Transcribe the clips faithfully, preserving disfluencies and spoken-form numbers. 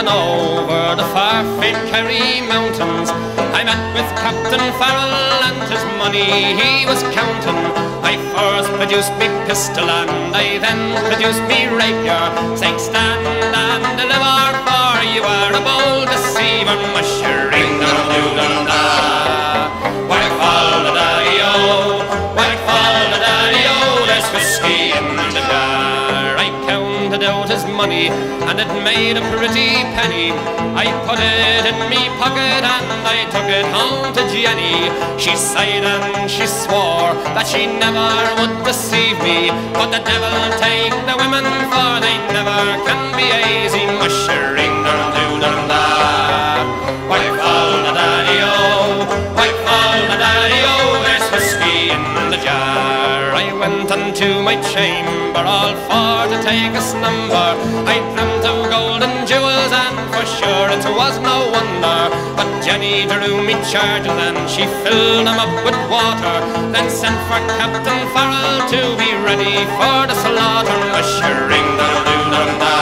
and over the far-famed Kerry mountains, I met with Captain Farrell and his money he was counting. I first produced me pistol and I then produced me rapier, saying stand and deliver, for you are a bold deceiver. Mushering down down down da, whack fall the daddy-o, whack fall the daddy-o, there's whiskey in the jar. I counted out his money and it made a pretty penny. I put it in me pocket and I took it home to Jenny. She sighed and she swore that she never would deceive me, but the devil take the women, for they never can be easy. Mushering down down down da, whack fall the daddy-o, whack fall the daddy-o, there's whiskey in the jar. I went unto my chamber all for to take a slumber. I dreamt of gold and jewels and for sure it was no wonder. But Jenny drew me charges and she filled them up with water, then sent for Captain Farrell to be ready for the slaughter. Mushering down down down da,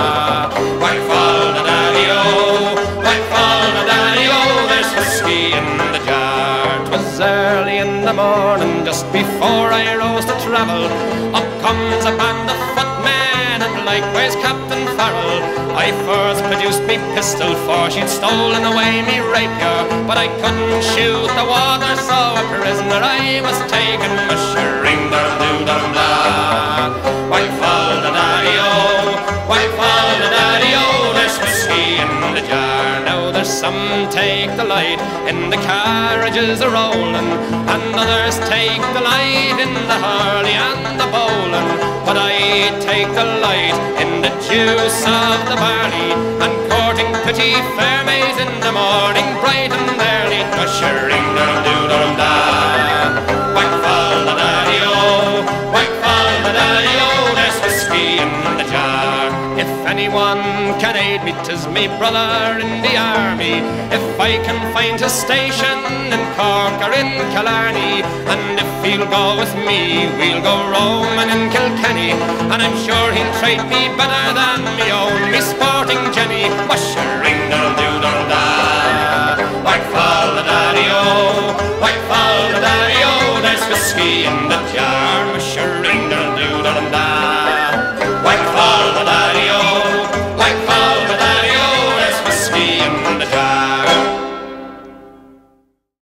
whack fall the daddy-o, whack fall the daddy-o, there's whiskey in the jar. 'Twas early in the morning, just before I rose to travel, up comes a band of footmen and likewise Captain Farrell. I first produced me pistol, for she'd stolen away me rapier, but I couldn't shoot the water, so a prisoner I was taken. Mushering down down down da, whack fall the daddy-o, whack fall the daddy-o, there's whiskey in the jar. Now there's some take delight in the carriages a-rolling, and others take delight in the hurley and the bowling, but I take delight in the juice of the barley, and courting pretty fair maids in the morning bright and early. Mushering down down down da, whack fall the daddy-o, whack fall the daddy-o, there's whiskey in the jar. If anyone can aid me, 'tis me brother in the army. If I can find his station in Cork or in Killarney, and if he'll go with me, we'll go roaming in Kilkenny, and I'm sure he'll treat me better than me own, me sporting Jenny. Mushering down down down da, whack fall the daddy-o, whack fall the daddy-o, there's whiskey in the